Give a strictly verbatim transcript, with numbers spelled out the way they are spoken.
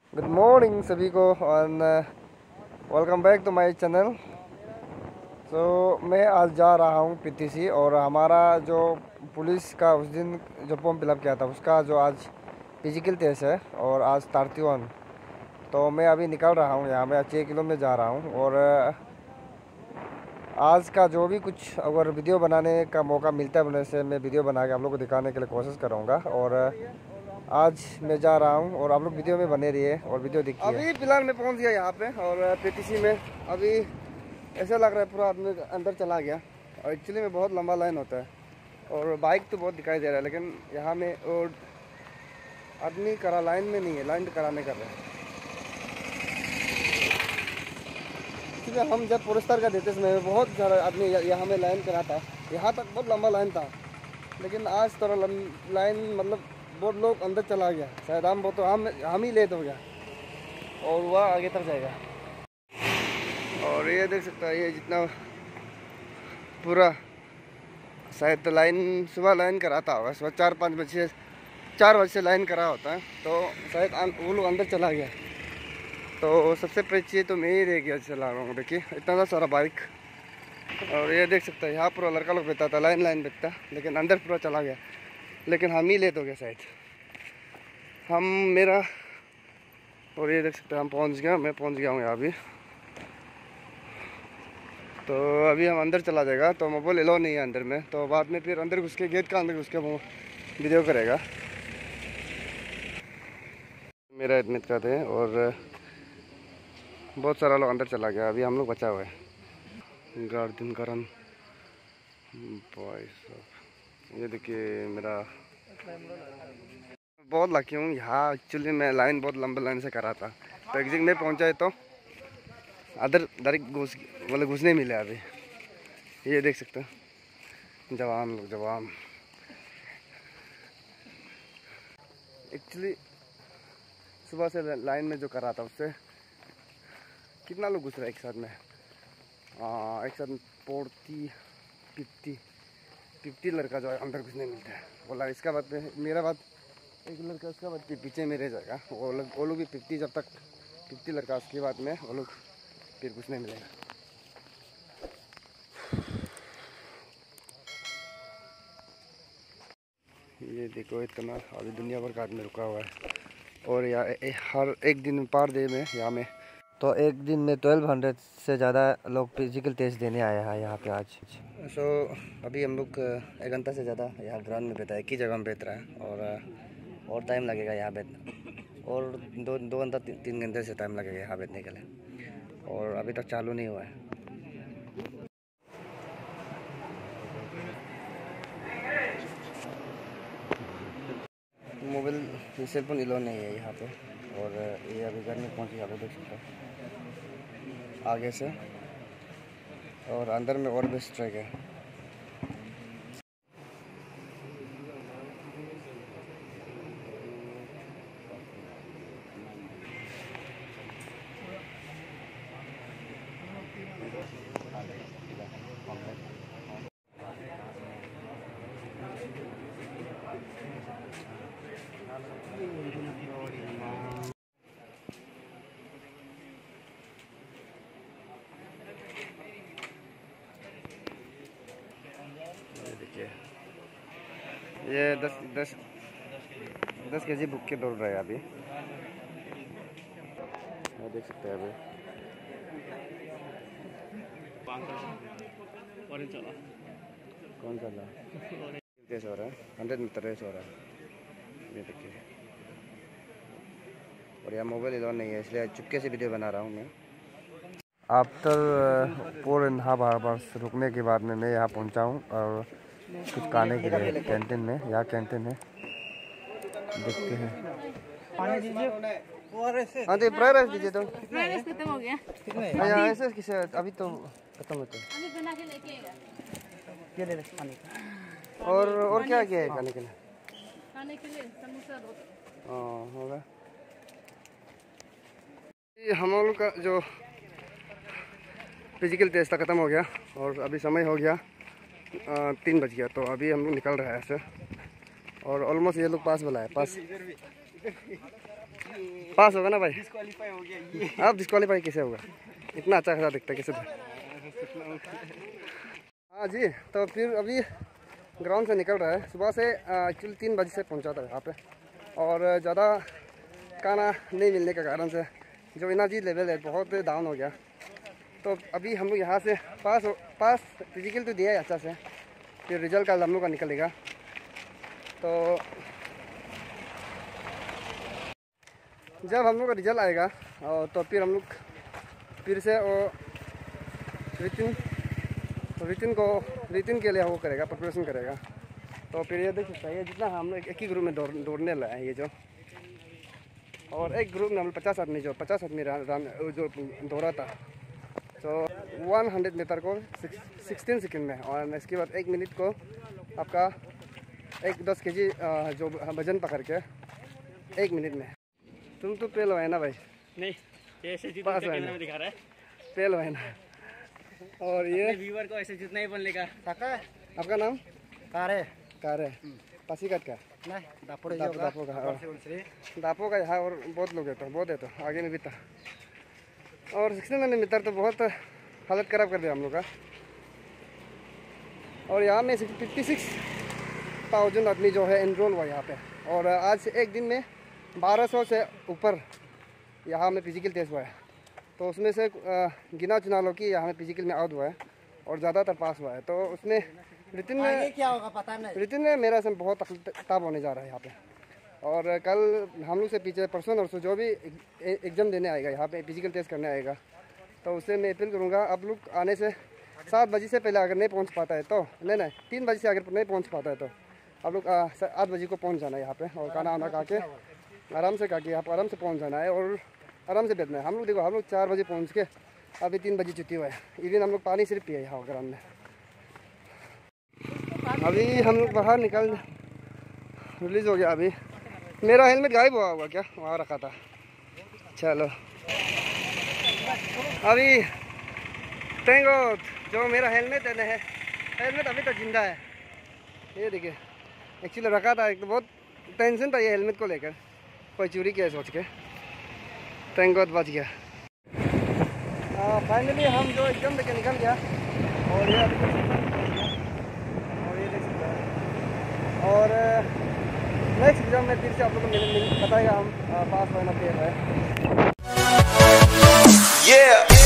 Good morning सभी को and welcome back to my channel. तो मैं आज जा रहा हूँ पीटीसी और हमारा जो पुलिस का उस दिन जो फॉर्म फिलअप किया था उसका जो आज फिजिकल टेस्ट है और आज थर्टी वन। तो मैं अभी निकल रहा हूँ, यहाँ मैं छः किलो में जा रहा हूँ और आज का जो भी कुछ अगर वीडियो बनाने का मौका मिलता है बोलने से मैं वीडियो बना के आप लोग को दिखाने के लिए कोशिश करूँगा। और आज मैं जा रहा हूँ और आप लोग वीडियो में बने रहिए और वीडियो देखिए। अभी फिलहाल मैं पहुँच गया यहाँ पे और पीटीसी में। अभी ऐसा लग रहा है पूरा आदमी अंदर चला गया और एक्चुअली में बहुत लंबा लाइन होता है और बाइक तो बहुत दिखाई दे रहा है, लेकिन यहाँ में और आदमी करा लाइन में नहीं है, लाइन कराने कर रहे हैं। क्योंकि हम जब पुरस्कार का देते समय बहुत सारा आदमी यहाँ में लाइन करा था, यहाँ तक बहुत लंबा लाइन था, लेकिन आज थोड़ा लाइन मतलब बहुत लोग अंदर चला गया। शायद हम बहुत तो हम हम ही लेट हो गया और वह आगे तक जाएगा। और ये देख सकता है, ये जितना पूरा शायद तो लाइन सुबह लाइन कराता होगा, सुबह चार पाँच बजे चार बजे से लाइन करा होता है, तो शायद वो लोग अंदर चला गया। तो सबसे पीछे तो मैं ही रह गया चला रहा हूँ। देखिए इतना सारा बाइक। और ये देख सकता है यहाँ पूरा लड़का लोग बैठा था, लाइन लाइन बैठता, लेकिन अंदर पूरा चला गया। लेकिन हम ही लेट हो गया शायद हम मेरा। और ये देख सकते हैं हम पहुँच गया, मैं पहुँच गया हूँ यहाँ भी। तो अभी हम अंदर चला जाएगा, तो मोबाइल एलो नहीं है अंदर में, तो बाद में फिर अंदर घुस के गेट का अंदर घुस के वो वीडियो करेगा। मेरा एडमिट कार्ड है और बहुत सारा लोग अंदर चला गया, अभी हम लोग बचा हुआ है। गार्डन करन बॉयज, ये देखिए मेरा बहुत लकी हूँ यहाँ। एक्चुअली मैं लाइन बहुत लंबे लाइन से करा था, तो एग्जिट में पहुँचा है तो अदर डायरेक्ट घुस मतलब घुसने मिले। अभी ये देख सकते हैं जवान लोग, जवान। एक्चुअली सुबह से लाइन में जो करा था उससे कितना लोग घुस रहे एक साथ में, आ, एक साथ फोर्टी फिफ्टी फिफ्टी लड़का जो है अंदर घुसने मिलता है। बोला इसका बाद में मेरा बाद एक लड़का, उसका बाद पीछे में रह जाएगा। वो लोग वो लोग भी फिफ्टी, जब तक फिफ्टी लड़का उसके बाद में वो लोग फिर घुसने मिलेगा। ये देखो इतना अभी दुनिया भर का आदमी रुका हुआ है। और यहाँ हर एक दिन पर डे में यहाँ में तो एक दिन में ट्वेल्व हंड्रेड से ज़्यादा लोग फिजिकल टेस्ट देने आए हैं यहाँ पे आज। सो so, अभी हम लोग एक घंटा से ज़्यादा यहाँ ग्राउंड में बैठा है, एक ही जगह में बैठ रहा है। और और टाइम लगेगा यहाँ बैठना, और दो दो घंटा ती, तीन घंटे से टाइम लगेगा यहाँ बैठने के लिए, और अभी तक चालू नहीं हुआ है। मोबाइल सेल फोन इलो नहीं है यहाँ पे। और ये अभी घर में पहुँच गया, आप देख सकते हैं आगे से, और अंदर में और भी स्ट्राइक है। ये दस दस दस के जी बुक के दौड़ रहा है अभी, आप देख सकते हैं। अभी कौन चला रेस हो रहा है, हंड्रेड मीटर रेस हो रहा है, ये देखिए। और यहाँ मोबाइल इधर नहीं है, इसलिए चुपके से वीडियो बना रहा हूँ मैं। After four and half hours रुकने के बाद में मैं यहाँ पहुँचा हूँ और कुछ खाने के लिए कैंटीन में। यहाँ कैंटीन है, देखते हैं। हाँ तो फ्राइड राइस दीजिए। तो खत्म हो गया यहाँ ऐसे किसे अभी तो खत्म होता है। क्या ले खाने का? और और क्या क्या है खाने के लिए? खाने के लिए समोसा दो। हाँ होगा। हम लोग का जो फिजिकल टेस्ट खत्म हो गया और अभी समय हो गया तीन बज गया, तो अभी हम लोग निकल रहे हैं ऐसे। और ऑलमोस्ट ये लोग पास वाला है, पास पास होगा ना भाई? डिस्क्वालीफाई हो गया ये। अब डिस्क्वालीफाई कैसे होगा? इतना अच्छा खासा दिखता है कैसे? हाँ जी, तो फिर अभी ग्राउंड से निकल रहा है। सुबह से एक्चुअली तीन बजे से पहुंचा था यहाँ पे, और ज़्यादा खाना नहीं मिलने के कारण से जो एनर्जी लेवल है बहुत डाउन हो गया। तो अभी हम लोग यहाँ से पास पास फिजिकल तो दिया है अच्छा से, फिर रिजल्ट का हम लोग का निकलेगा। तो जब हम लोग का रिजल्ट आएगा और तो फिर हम लोग फिर से वो रिटिन रिटिन को रिटिन के लिए वो करेगा, प्रिपरेशन करेगा। तो फिर ये देख सकता है जितना हम लोग एक ही ग्रुप में दौड़ दौड़ने लगे हैं ये जो, और एक ग्रुप में हम लोग पचास आदमी जो पचास आदमी रन जो दौड़ा था। तो वन हंड्रेड मीटर को सिक्सटीन सेकेंड में, और इसके बाद एक मिनट को आपका एक दस के जी जो वजन पकड़ के एक मिनट में। तुम तो फेल हुआ है ना भाई? नहीं, ऐसे पास कैमरा में दिखा रहा है, फेल हुआ है ना। और ये व्यूअर को ऐसे जितना ही बनने का। आपका नाम? कारे कारे पासीघाट का? नहीं, दापोर दापो दापो का दापो का यहाँ, और बहुत लोग है तो बहुत है तो आगे में भी था। और सिक्सटीन हंड्रेड मीटर तो बहुत हालत ख़राब कर दिया हम लोग का। और यहाँ में फिफ्टी सिक्स थाउजेंड आदमी जो है एनरोल हुआ यहाँ पे, और आज से एक दिन में बारह सौ से ऊपर यहाँ में फिजिकल टेस्ट हुआ है। तो उसमें से गिना चुना लो कि यहाँ में फिजिकल में आउट हुआ है और ज़्यादातर पास हुआ है। तो उसमें रिटिन में क्या होगा पता नहीं, रिटिन में मेरा से बहुत टफ होने जा रहा है यहाँ पे। और कल हम लोग से पीछे परसों नरसों जो भी एग्ज़ाम देने आएगा यहाँ पे, फिजिकल टेस्ट करने आएगा, तो उससे मैं अपील करूँगा आप लोग आने से सात बजे से पहले अगर नहीं पहुँच पाता है तो नहीं नहीं तीन बजे से अगर नहीं पहुँच पाता है तो आप लोग आठ बजे को पहुँच जाना है यहाँ पे, और खाना वाना खा के आराम से खा के यहाँ पर आराम से पहुँच जाना है और आराम से बैठना है। हम लोग देखो हम लोग चार बजे पहुँच के अभी तीन बजे छुट्टी हुआ है। इवन हम लोग पानी सिर्फ पिए यहाँ ग्राउंड में। अभी हम लोग बाहर निकल रिलीज़ हो गया। अभी मेरा हेलमेट गायब हुआ होगा क्या? वहाँ रखा था। चलो अभी थैंक गॉड जो मेरा हेलमेट है, हेलमेट अभी तक जिंदा है। ये देखिए एक्चुअली रखा था, एक तो बहुत टेंशन था ये हेलमेट को लेकर, कोई चोरी किया सोच के। थैंक गॉड बच गया। फाइनली हम जो एकदम देखे निकल गया, और ये अभी और ये देख सकते हैं। और नेक्स्ट एग्जाम में फिर से आप लोग को मिल बताएगा हम पास होना फेल है।